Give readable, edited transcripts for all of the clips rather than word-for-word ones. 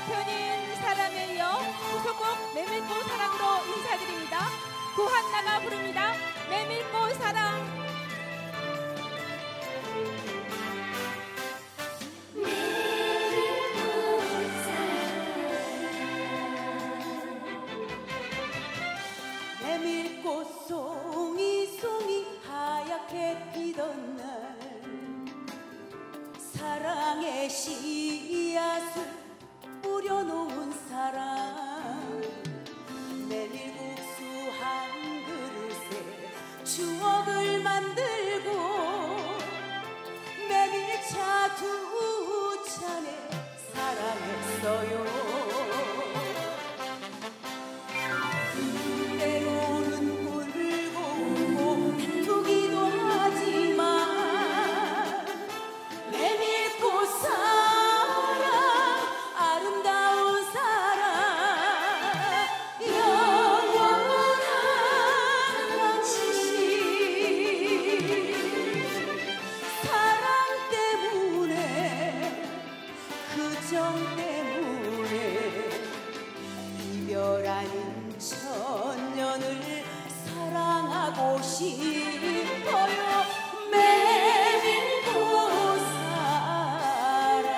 대표님 사랑에 이어 후속곡 메밀꽃 사랑으로 인사드립니다. 구한나가 부릅니다. 메밀꽃 사랑. 메밀꽃 송이송이 하얗게 피던 날 사랑의 씨앗을 뿌려놓은 사람 메밀국수 한 그릇에 추억을 만들고 메밀차 두 잔에 사랑했어요. 이별한 천년을 사랑하고 싶어요. 메밀꽃 사랑.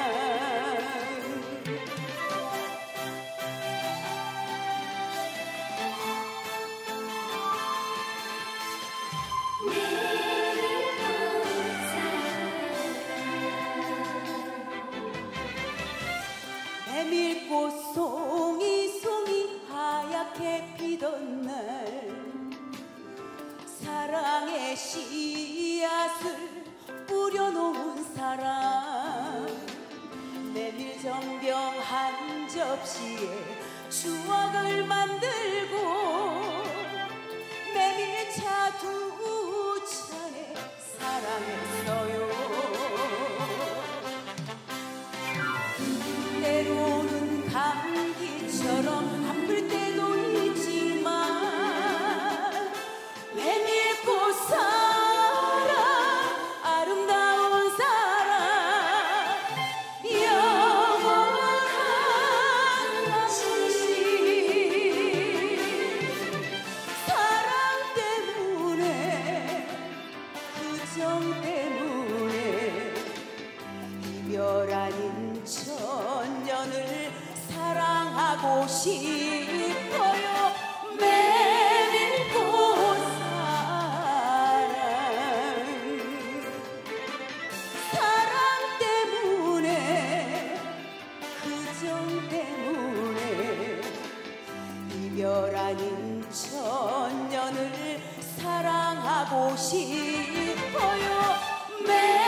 메밀꽃 송이송이 하얗게 피던 날 사랑의 씨앗을 뿌려놓은 사람 메밀전병 한 접시에 추억을 만들고 메밀차 두 잔에 사랑했어요. 때로는 감기처럼 아플 때도 있지만 메밀꽃 사랑 아름다운 사랑 영원한 시시 사랑 때문에 그정 때문에 이별 아닌 천년을 사랑하고 싶어요. 메밀꽃 사랑. 사랑 때문에 그정 때문에 이별 아닌 천년을 사랑하고 싶어요.